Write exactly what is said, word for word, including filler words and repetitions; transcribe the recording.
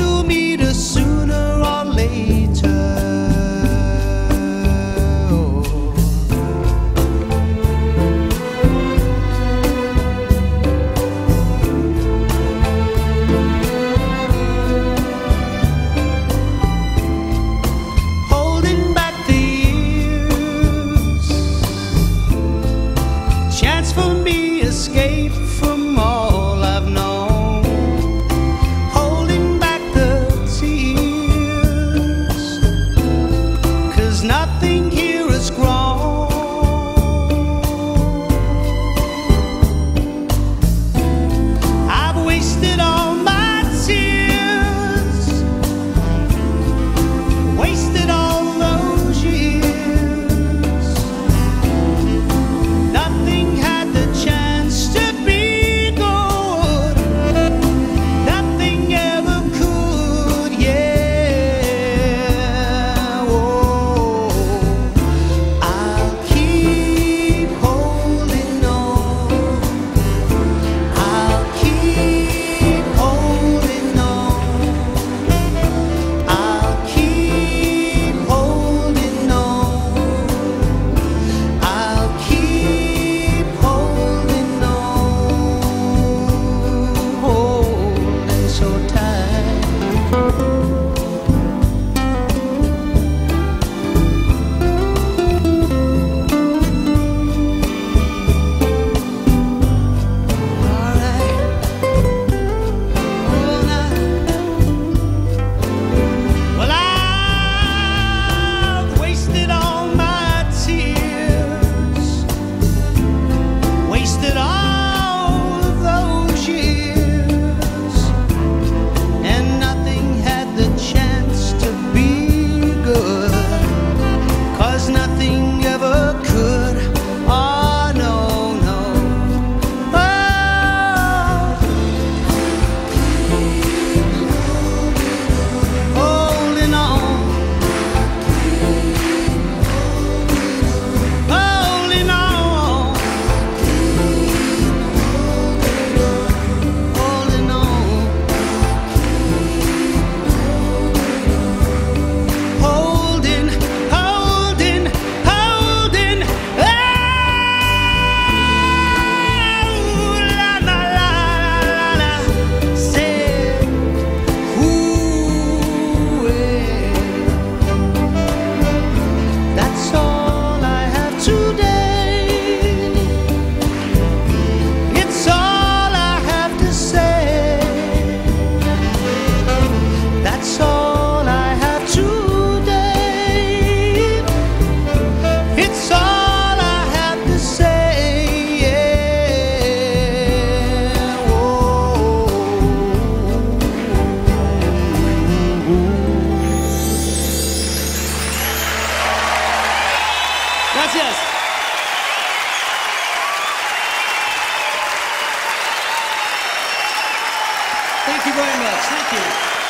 to meet us sooner or later. Holding back the years, chance for me escape from all I've known. Holding back the tears, 'cause nothing here has grown. I've wasted all my tears, wasted all those years. Nothing had the chance to be good, nothing ever could, yeah. Oh, I'll keep holding on, I'll keep holding on, I'll keep holding on, I'll keep holding on, holding so tight. All right, all night. Well, I've wasted all my tears, wasted all of those years, and nothing had the chance to be good, 'cause nothing ever could. Oh, no, no. Oh, holding on, holding on, holding on, holding, holding, holding. Oh, la, la, la, la, la. Said, ooh, eh. That's all I have today. It's all I have to say. That's all I have today. It's all I have to say. Yeah. Whoa. Gracias. Thank you very much. Thank you.